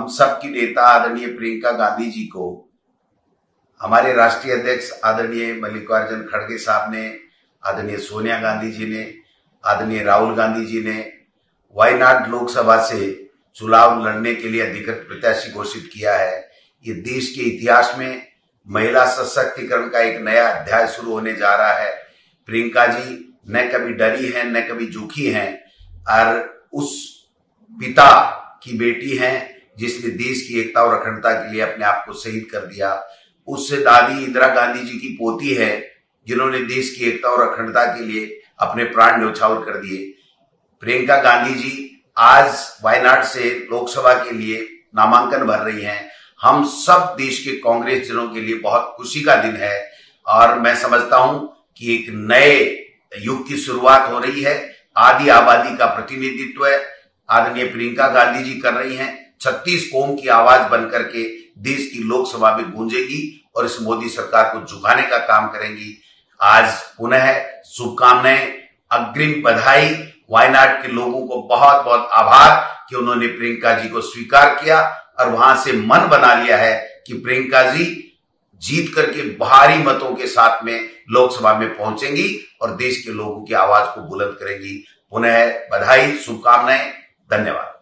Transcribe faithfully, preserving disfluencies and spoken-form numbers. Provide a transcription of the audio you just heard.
हम सब की नेता आदरणीय प्रियंका गांधी जी को हमारे राष्ट्रीय अध्यक्ष आदरणीय मल्लिकार्जुन खड़गे साहब ने, आदरणीय सोनिया गांधी जी ने, आदरणीय राहुल गांधी जी ने वायनाड लोकसभा से चुनाव लड़ने के लिए अधिकृत प्रत्याशी घोषित किया है। ये देश के इतिहास में महिला सशक्तिकरण का एक नया अध्याय शुरू होने जा रहा है। प्रियंका जी न कभी डरी हैं, न कभी झुकी हैं और उस पिता की बेटी हैं जिसने देश की एकता और अखंडता के लिए अपने आप को शहीद कर दिया। उससे दादी इंदिरा गांधी जी की पोती है जिन्होंने देश की एकता और अखंडता के लिए अपने प्राण न्यौछावर कर दिए। प्रियंका गांधी जी आज वायनाड से लोकसभा के लिए नामांकन भर रही हैं। हम सब देश के कांग्रेस जनों के लिए बहुत खुशी का दिन है और मैं समझता हूं कि एक नए युग की शुरुआत हो रही है। आदि आबादी का प्रतिनिधित्व है आदरणीय प्रियंका गांधी जी कर रही हैं। छत्तीस कौम की आवाज बनकर के देश की लोकसभा में गूंजेगी और इस मोदी सरकार को झुकाने का काम करेंगी। आज पुनः शुभकामनाएं, अग्रिम बधाई। वायनाड के लोगों को बहुत बहुत आभार कि उन्होंने प्रियंका जी को स्वीकार किया और वहां से मन बना लिया है कि प्रियंका जी जीत करके भारी मतों के साथ में लोकसभा में पहुंचेंगी और देश के लोगों की आवाज को बुलंद करेंगी। पुनः बधाई, शुभकामनाएं, धन्यवाद।